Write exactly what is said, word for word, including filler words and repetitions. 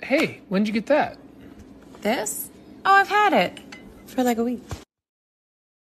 Hey, when'd you get that? This? Oh, I've had it for like a week.